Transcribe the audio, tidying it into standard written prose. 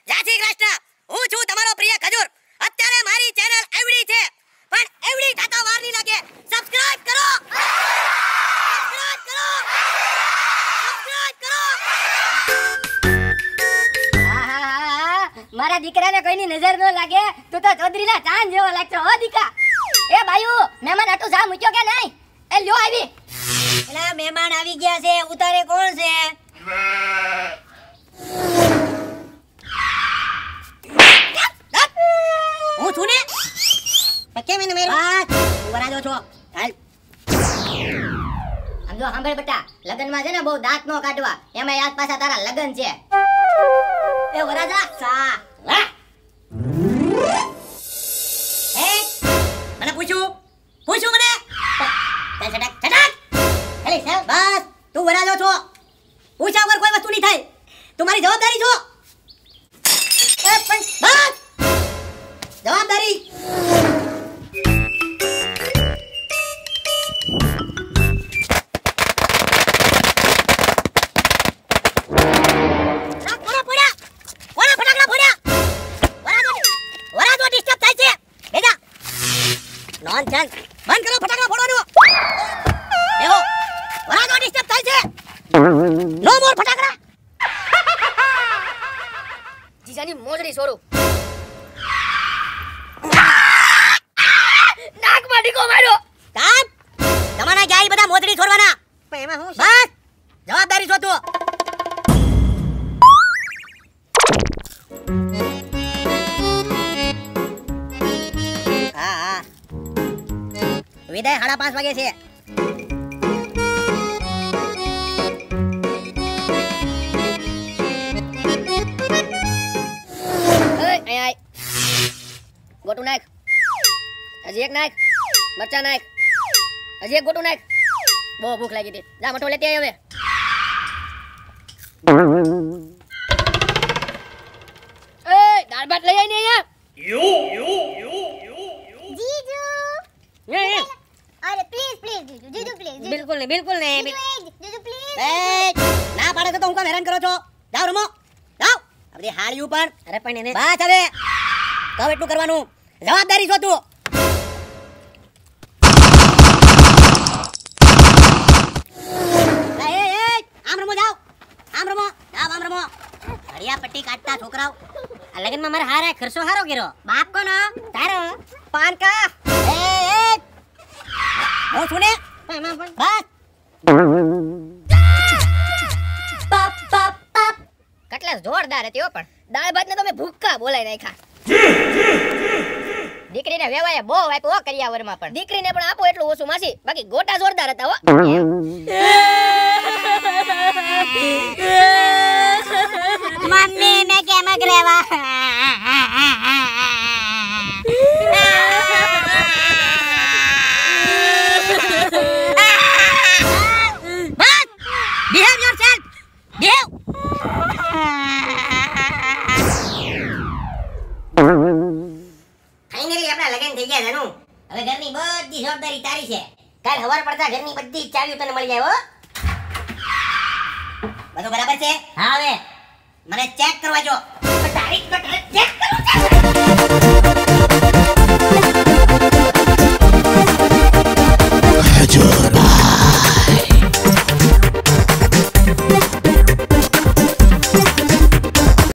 જય શ્રી કૃષ્ણ. હું છું તમારો પ્રિય ખજૂર. અત્યારે મારી ચેનલ એવડી છે પણ એવડી થતા વાર નહીં લાગે. સબસ્ક્રાઇબ કરો. સબસ્ક્રાઇબ કરો. સબસ્ક્રાઇબ કરો. મારા દીકરાને કોઈની નજર ન લાગે. તું તો ચૌધરીના ચાંદ જેવો લાગતો હો દીકા. એ ભાઈઓ મહેમાન આટું જા મૂક્યો કે નહીં? એ લ્યો આવી. એલા મહેમાન આવી ગયા છે. ઉતારે કોણ છે? હું છું ને. કેમ એને મેરું? વરાજો છો. હાલ. આમ જો સાંભળ બેટા, લગનમાં છે ને બહુ દાંત નો કાઢવા. એમાં યાદ પાછા તારા લગન છે. એ વરાજા સા. મને પૂછું મને. છટક છટક. ખાલી સાહેબ બસ તું વરાજો છો. પૂછા વગર કોઈ વસ્તુ નહીં થાય. તમારી જવાબદારી છો. એ પણ બસ જવાબદારી. નોનસેન્સ. બંધ કરો ફટાકડા ફોડવાનું. દેવો વરાજો ડિસ્ટર્બ થાય છે. નો મોર ફટાકડા. જીજાની મોજડી છોડું. નાકમાં ડીકો માર્યો. કામ તમારા જાય બધા મોજડી છોડવાના. પણ એમાં હું બસ જવાબદારી છો તું. હા વિદાય 5:30 વાગે છે. ગોટું નાખ. હજી એક નાખ. મરચા નાખ. હજી એક ગોટું નાખ. બહુ ભૂખ લાગી હતી. જા મઠો લેતી આવી હવે. એ દાળ ભાત લઈ આવી ને અહીંયા. जीजू ये अरे प्लीज प्लीज जीजू प्लीज बिल्कुल नहीं जीजू प्लीज ના પાડે તો હું કામ હેરાન કરો છો? જાઓ રમો જાઓ. આપણી હાળી ઉપર. અરે પણ એને બસ હવે તો એટલું કરવાનું. જવાબદારી છો તું. આમ રમો જાઓ. આમ રમો જાઓ. આમ રમો. હરિયા પટ્ટી કાટતા છોકરાઓ. આ લગનમાં મારા હારા ખર્ચો હારો કર્યો. બાપ કોનો? તારો પાન કા. હું છું ને. બસ કેટલા જોરદાર હતી હો. પણ દાળ ભાત ને તમે ભૂક્કા બોલાઈ નાખ્યા. દીકરીને વેવાય બહુ આપ્યો હો કરિયાવરમાં. પણ દીકરીને પણ આપો એટલું ઓછું માસી. બાકી ગોટા જોરદાર હતા હો. मम्मी मैं केमक रेवा બસ બિહેવ યોરસેલ્ફ. બિહેવ. ફાઇનલી આપણા લગન થઈ ગયા જાનુ. હવે ઘરની બધી જવાબદારી તારી છે. કાલ સવાર પડતા ઘરની બધી ચાવીઓ તને મળી જાય હો. બધું બરાબર છે? હા હવે મને ચેક કરવા જો. તારીખ ચેક કરો.